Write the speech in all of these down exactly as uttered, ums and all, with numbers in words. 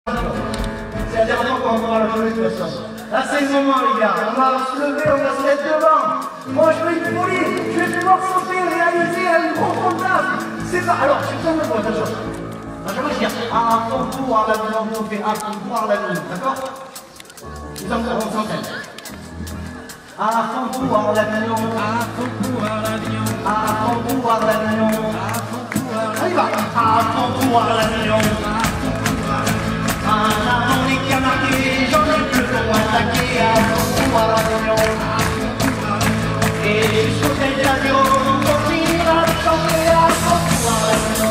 C'est la dernière fois qu'on pourra la jouer de toute façon. Là c'est le moment les gars, on va se lever, on va se mettre devant. Moi je fais une folie, je vais pouvoir sauter, réaliser un gros contact. C'est pas. Alors, je vous donne attention. Je vais dire à fond pour à l'avion, on fait à fond pour à l'avion, d'accord? Nous sommes en centaine. À fond pour à l'avion, à fond pour à l'avion, à fond pour à l'avion, à fond pour à l'avion. On y va. À fond pour à l'avion. En avant les canards, j'en ai plus pour attaquer à fond pour à l'avion. Et sur cet avion, on continuera de chanter à fond pour à l'avion.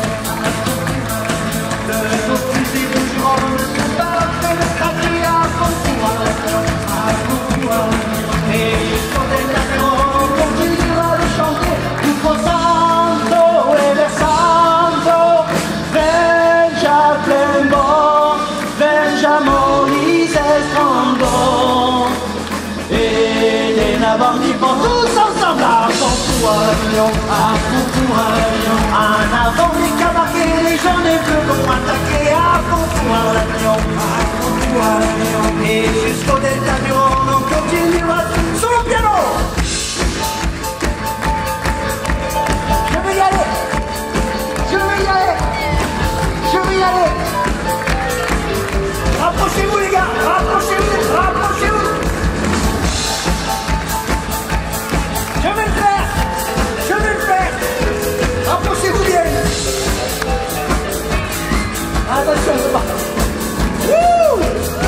Le focus est toujours le combat, fait le craquer à fond pour à l'avion. À fond pour à l'avion. Et sur cet avion, on continuera de chanter tutto santo e versando, venga plembo, venga molis estrando. Et les navals qui vont tous ensemble à fond pour à l'avion, à fond pour à l'avion. En avant les camarades, les jeunes et bleus vont attaquer à fond pour à l'avion, à fond pour à l'avion. Et jusqu'au delta on continuera sur le piano. Je vais y aller, je vais y aller, je vais y aller. Rapprochez-vous les gars, rapprochez-vous, rapprochez-vous. Je vais le faire, je vais le faire. Rapprochez-vous bien. Attention, c'est pas. Wouh!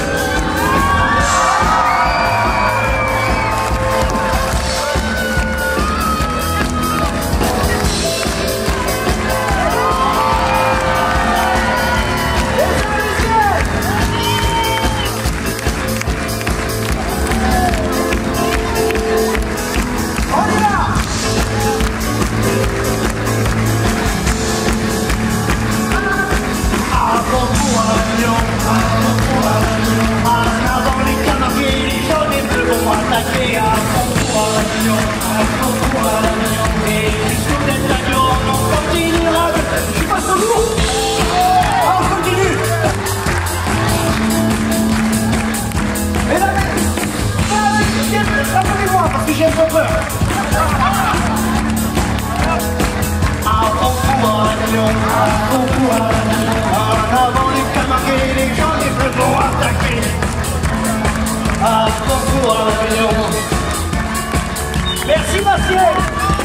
J'ai un peu peur. À fond pour l'avion, à fond pour l'avion. En avant les camarades, les gens les bleus vont attaquer. À fond pour l'avion. Merci Maciel.